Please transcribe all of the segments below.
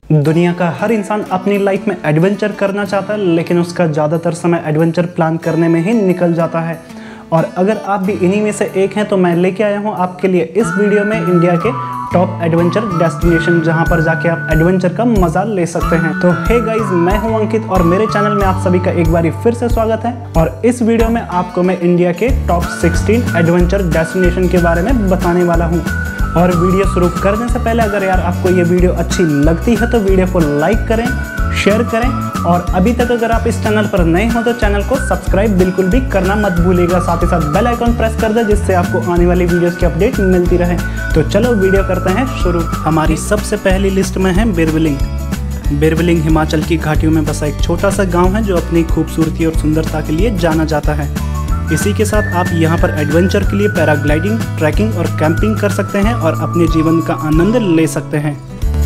दुनिया का हर इंसान अपनी लाइफ में एडवेंचर करना चाहता है, लेकिन उसका ज़्यादातर समय एडवेंचर प्लान करने में ही निकल जाता है। और अगर आप भी इन्हीं में से एक हैं तो मैं लेके आया हूँ आपके लिए इस वीडियो में इंडिया के टॉप एडवेंचर डेस्टिनेशन, जहाँ पर जाके आप एडवेंचर का मजा ले सकते हैं। तो हे गाइज, मैं हूँ अंकित और मेरे चैनल में आप सभी का एक बार फिर से स्वागत है। और इस वीडियो में आपको मैं इंडिया के टॉप 16 एडवेंचर डेस्टिनेशन के बारे में बताने वाला हूँ। और वीडियो शुरू करने से पहले अगर यार आपको ये वीडियो अच्छी लगती है तो वीडियो को लाइक करें, शेयर करें, और अभी तक अगर आप इस चैनल पर नए हो तो चैनल को सब्सक्राइब बिल्कुल भी करना मत भूलिएगा। साथ ही साथ बेल आइकन प्रेस कर दे जिससे आपको आने वाली वीडियोस की अपडेट मिलती रहे। तो चलो वीडियो करते हैं शुरू। हमारी सबसे पहली लिस्ट में है बिरबिलिंग। बिरबिलिंग हिमाचल की घाटियों में बसा एक छोटा सा गाँव है जो अपनी खूबसूरती और सुंदरता के लिए जाना जाता है। इसी के साथ आप यहाँ पर एडवेंचर के लिए पैराग्लाइडिंग, ट्रैकिंग और कैंपिंग कर सकते हैं और अपने जीवन का आनंद ले सकते हैं।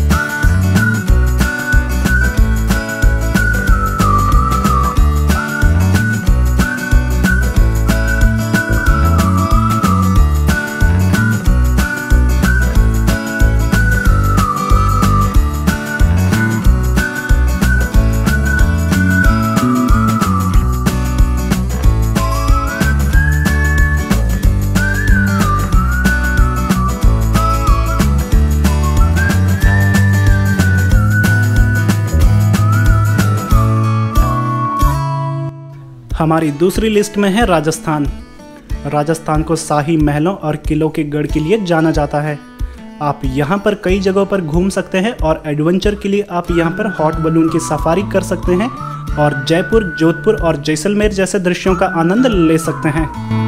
हमारी दूसरी लिस्ट में है राजस्थान। राजस्थान को शाही महलों और किलों के गढ़ के लिए जाना जाता है। आप यहाँ पर कई जगहों पर घूम सकते हैं और एडवेंचर के लिए आप यहाँ पर हॉट बलून की सफारी कर सकते हैं और जयपुर, जोधपुर और जैसलमेर जैसे दृश्यों का आनंद ले सकते हैं।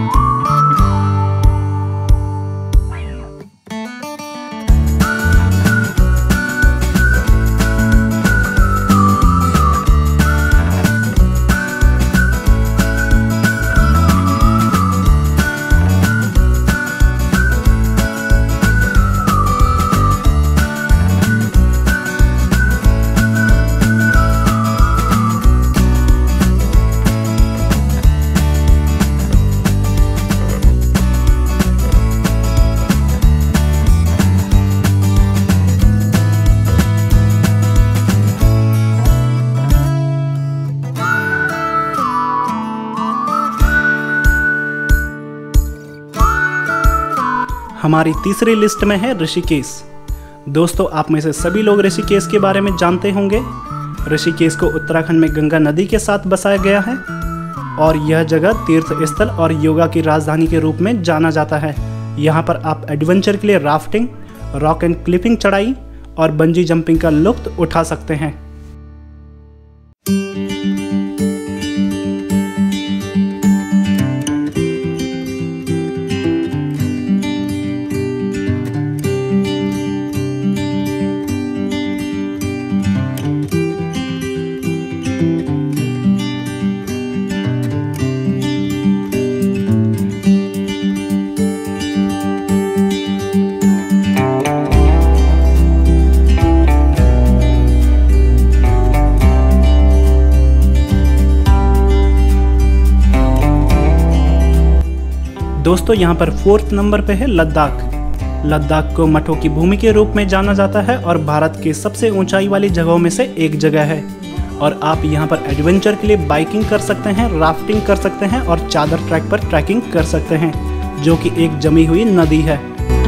हमारी तीसरी लिस्ट में है ऋषिकेश। दोस्तों, आप में से सभी लोग ऋषिकेश के बारे में जानते होंगे। ऋषिकेश को उत्तराखंड में गंगा नदी के साथ बसाया गया है और यह जगह तीर्थ स्थल और योगा की राजधानी के रूप में जाना जाता है। यहाँ पर आप एडवेंचर के लिए राफ्टिंग, रॉक एंड क्लिपिंग चढ़ाई और बंजी जंपिंग का लुत्फ उठा सकते हैं। दोस्तों, यहाँ पर 4th नंबर पे है लद्दाख। लद्दाख को मठों की भूमि के रूप में जाना जाता है और भारत की सबसे ऊंचाई वाली जगहों में से एक जगह है। और आप यहाँ पर एडवेंचर के लिए बाइकिंग कर सकते हैं, राफ्टिंग कर सकते हैं और चादर ट्रैक पर ट्रैकिंग कर सकते हैं, जो कि एक जमी हुई नदी है।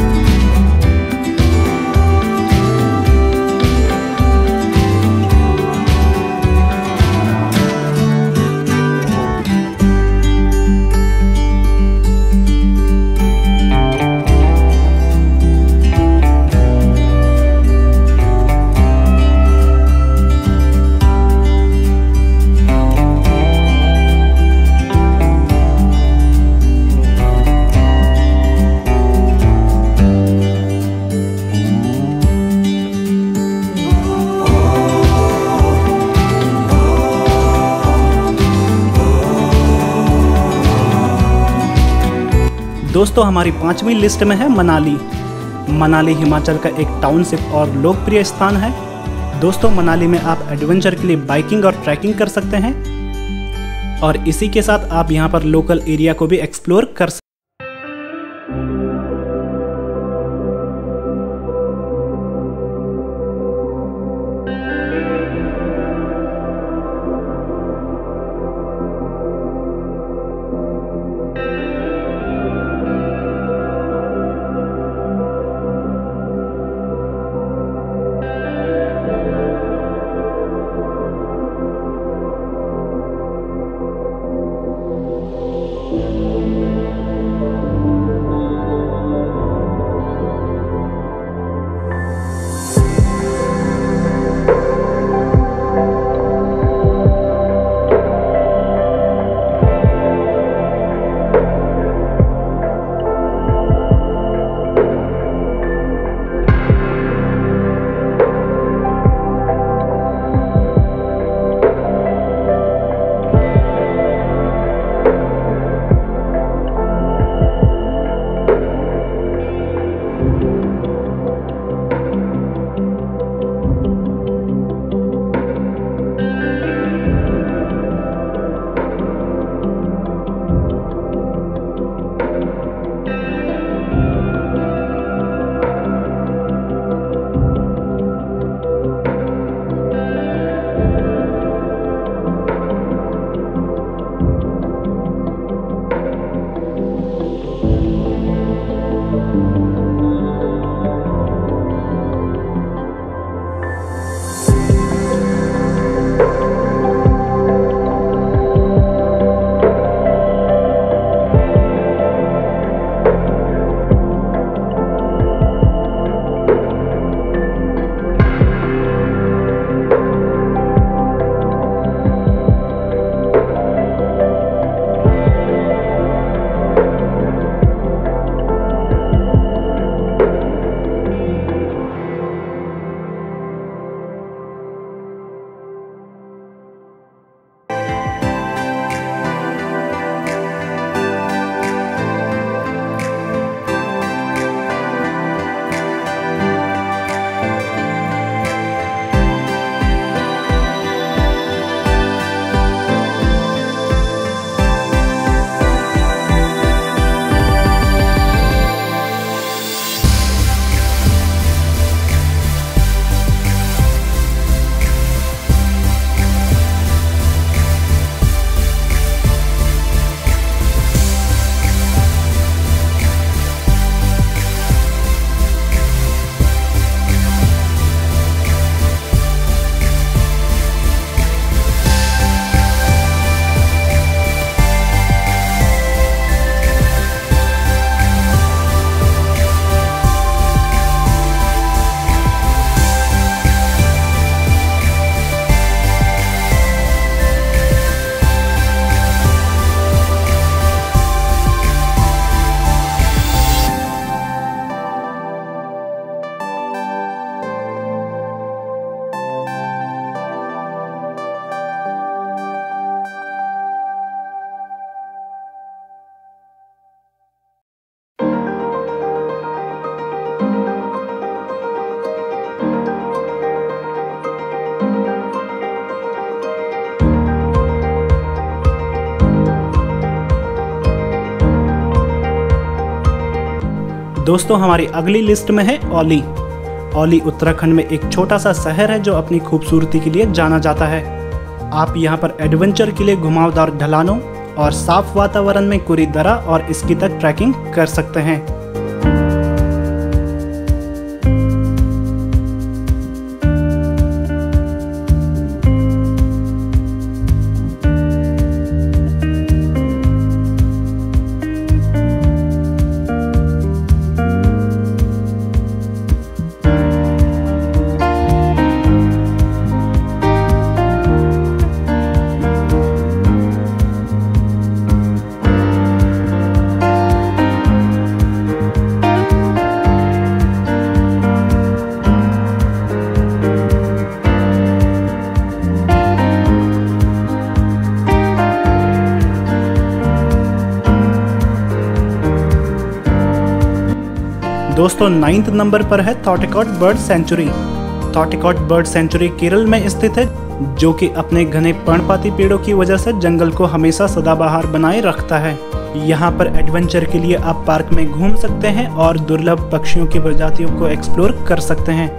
दोस्तों, हमारी 5वीं लिस्ट में है मनाली। मनाली हिमाचल का एक टाउनशिप और लोकप्रिय स्थान है। दोस्तों, मनाली में आप एडवेंचर के लिए बाइकिंग और ट्रैकिंग कर सकते हैं और इसी के साथ आप यहाँ पर लोकल एरिया को भी एक्सप्लोर कर सकते हैं। दोस्तों हमारी अगली लिस्ट में है औली। औली उत्तराखंड में एक छोटा सा शहर है जो अपनी खूबसूरती के लिए जाना जाता है। आप यहाँ पर एडवेंचर के लिए घुमावदार ढलानों और साफ वातावरण में कुरी दरा और इसकी तक ट्रैकिंग कर सकते हैं। दोस्तों 9th नंबर पर है Thattekad bird sanctuary. Thattekad bird sanctuary Kerala में स्थित है, जो कि अपने घने पर्णपाती पेड़ों की वजह से जंगल को हमेशा सदाबहार बनाए रखता है। यहाँ पर एडवेंचर के लिए आप पार्क में घूम सकते हैं और दुर्लभ पक्षियों की प्रजातियों को एक्सप्लोर कर सकते हैं।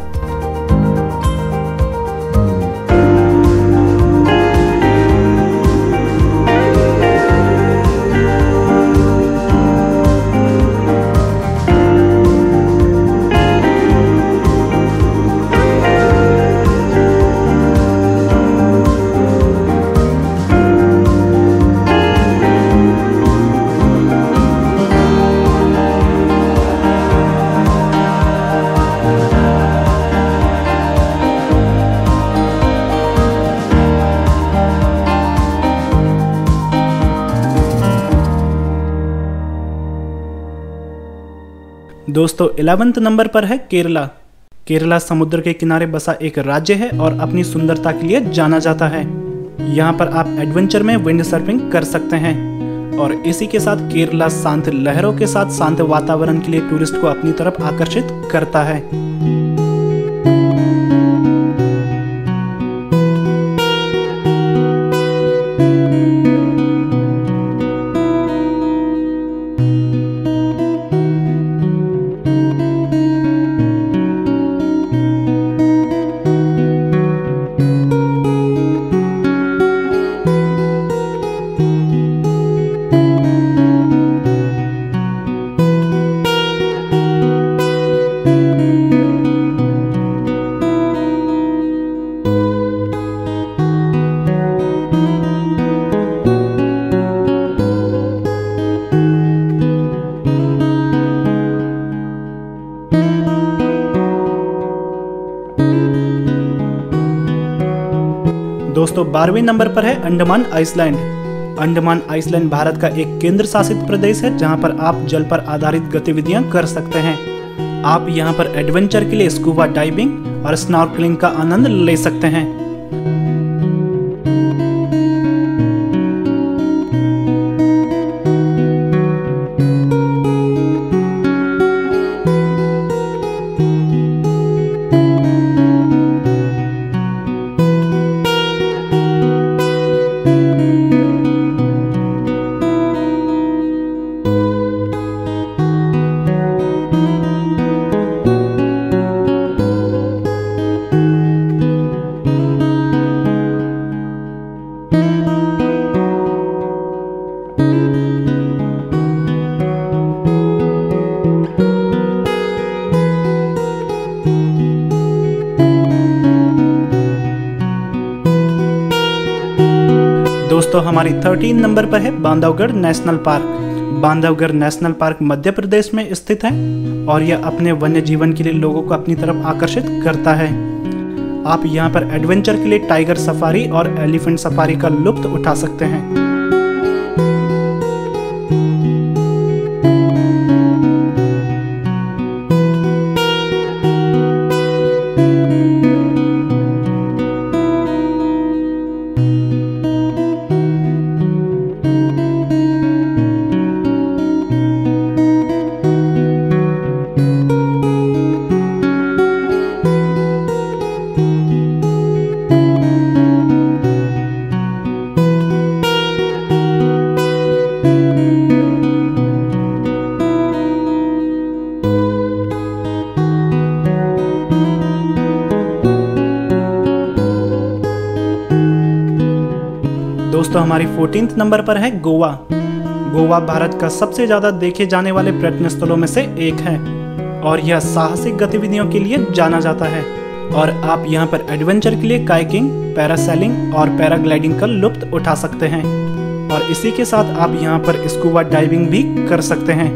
दोस्तों 11th नंबर पर है केरला। केरला समुद्र के किनारे बसा एक राज्य है और अपनी सुंदरता के लिए जाना जाता है। यहाँ पर आप एडवेंचर में विंड सर्फिंग कर सकते हैं और इसी के साथ केरला शांत लहरों के साथ शांत वातावरण के लिए टूरिस्ट को अपनी तरफ आकर्षित करता है। दोस्तों 12वें नंबर पर है अंडमान आइसलैंड। अंडमान आइसलैंड भारत का एक केंद्र शासित प्रदेश है जहां पर आप जल पर आधारित गतिविधियां कर सकते हैं। आप यहां पर एडवेंचर के लिए स्कूबा डाइविंग और स्नॉर्कलिंग का आनंद ले सकते हैं। दोस्तों हमारी 13 नंबर पर है Bandhavgarh national park. Bandhavgarh national park Madhya Pradesh में स्थित है और यह अपने वन्य जीवन के लिए लोगों को अपनी तरफ आकर्षित करता है। आप यहाँ पर एडवेंचर के लिए टाइगर सफारी और एलिफेंट सफारी का लुत्फ उठा सकते हैं। दोस्तों हमारी 14th नंबर पर है गोवा। गोवा भारत का सबसे ज़्यादा देखे जाने वाले पर्यटन स्थलों में से एक है और यह साहसिक गतिविधियों के लिए जाना जाता है और आप यहाँ पर एडवेंचर के लिए काइकिंग, पैरासेलिंग और पैराग्लाइडिंग का लुत्फ उठा सकते हैं और इसी के साथ आप यहाँ पर स्कूबा डाइविंग भी कर सकते हैं।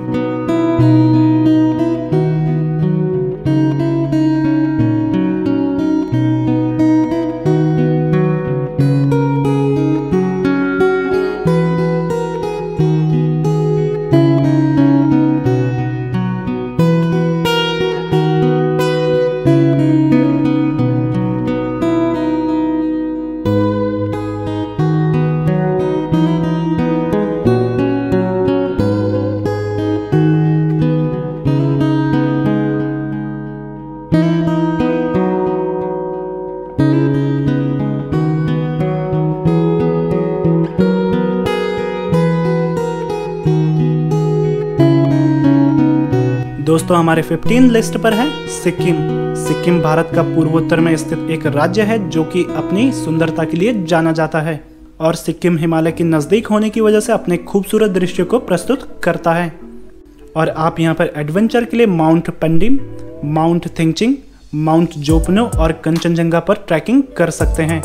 दोस्तों हमारे 15 लिस्ट पर है सिक्किम। सिक्किम भारत का पूर्वोत्तर में स्थित एक राज्य है जो कि अपनी सुंदरता के लिए जाना जाता है और सिक्किम हिमालय के नज़दीक होने की वजह से अपने खूबसूरत दृश्य को प्रस्तुत करता है और आप यहां पर एडवेंचर के लिए mount Pandim, mount Thingching, mount Jopuno और कंचनजंगा पर ट्रैकिंग कर सकते हैं।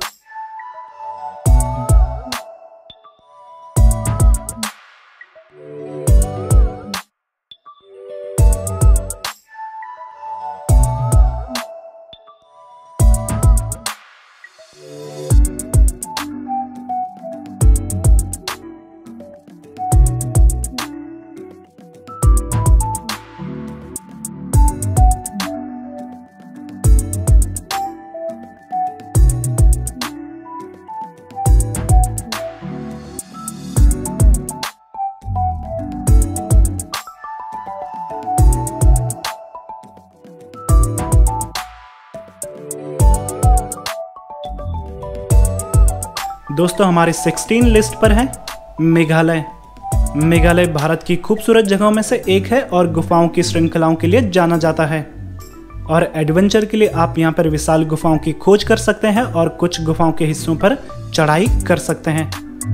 दोस्तों हमारी 16 लिस्ट पर है मेघालय। मेघालय भारत की खूबसूरत जगहों में से एक है और गुफाओं की श्रृंखलाओं के लिए जाना जाता है और एडवेंचर के लिए आप यहां पर विशाल गुफाओं की खोज कर सकते हैं और कुछ गुफाओं के हिस्सों पर चढ़ाई कर सकते हैं।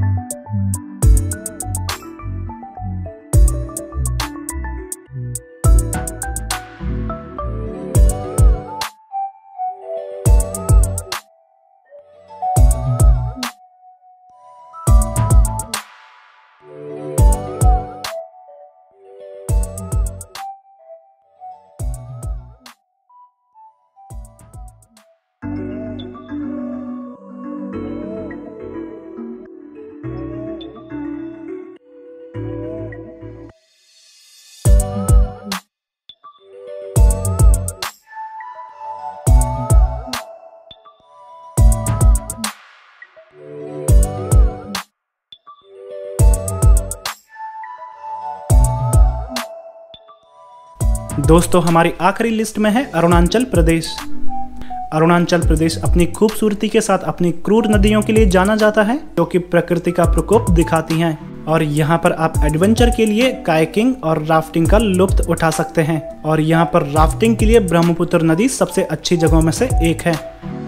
दोस्तों हमारी आखिरी लिस्ट में है अरुणाचल प्रदेश। अरुणाचल प्रदेश अपनी खूबसूरती के साथ अपनी क्रूर नदियों के लिए जाना जाता है जो कि प्रकृति का प्रकोप दिखाती हैं और यहाँ पर आप एडवेंचर के लिए कायाकिंग और राफ्टिंग का लुत्फ उठा सकते हैं और यहाँ पर राफ्टिंग के लिए ब्रह्मपुत्र नदी सबसे अच्छी जगहों में से एक है।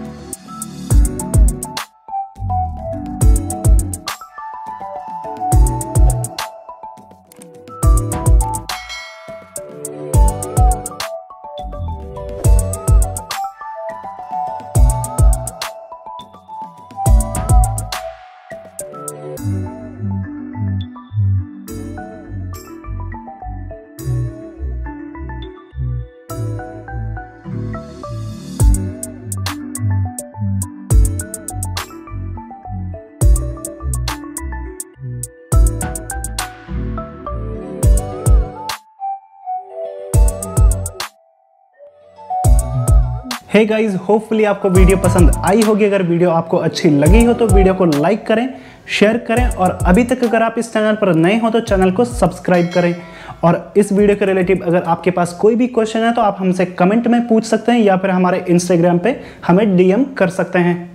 हे गाइस, होपफुली आपको वीडियो पसंद आई होगी। अगर वीडियो आपको अच्छी लगी हो तो वीडियो को लाइक करें, शेयर करें और अभी तक अगर आप इस चैनल पर नए हो तो चैनल को सब्सक्राइब करें। और इस वीडियो के रिलेटिव अगर आपके पास कोई भी क्वेश्चन है तो आप हमसे कमेंट में पूछ सकते हैं या फिर हमारे इंस्टाग्राम पे हमें DM कर सकते हैं।